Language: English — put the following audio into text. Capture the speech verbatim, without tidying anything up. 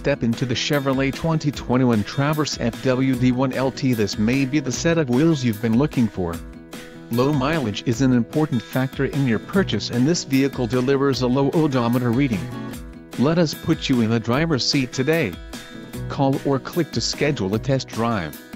step into the Chevrolet twenty twenty-one Traverse F W D one L T. This may be the set of wheels you've been looking for. Low mileage is an important factor in your purchase, and this vehicle delivers a low odometer reading. Let us put you in the driver's seat today. Call or click to schedule a test drive.